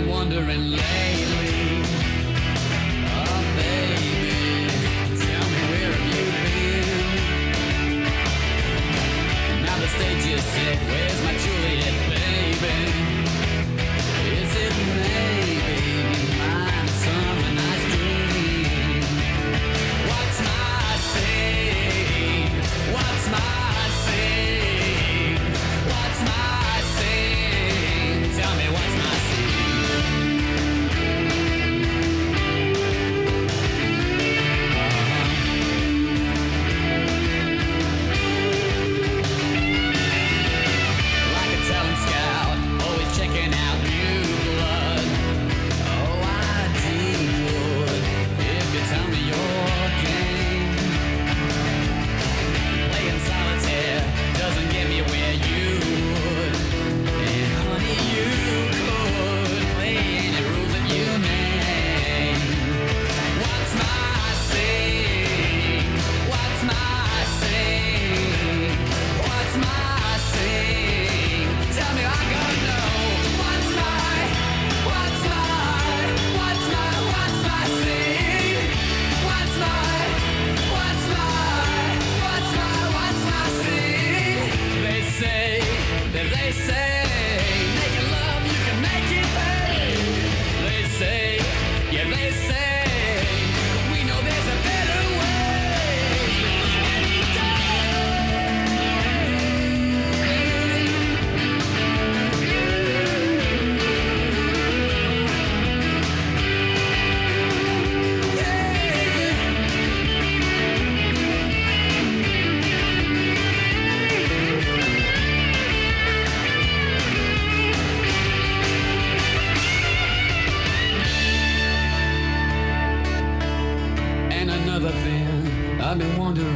wondering lately. Oh baby, tell me where have you been? Now the stage is set, where's my Juliet, baby? Is it maybe mine some nice dream? What's my sin? What's my sin? What's my sin? Tell me what's my sin? Like a talent scout, always checking out new blood. Oh, I would if you tell me your game. Playing solitaire doesn't get me where you would. And honey, you could play any rules that you name. What's my sin? What's my sin? What's my sin? Tell me, I gotta know. What's my sin? What's my sin? They say, making love, you can make it pay. They say, yeah, they say, but we know there's a better way. Any And another thing I've been wondering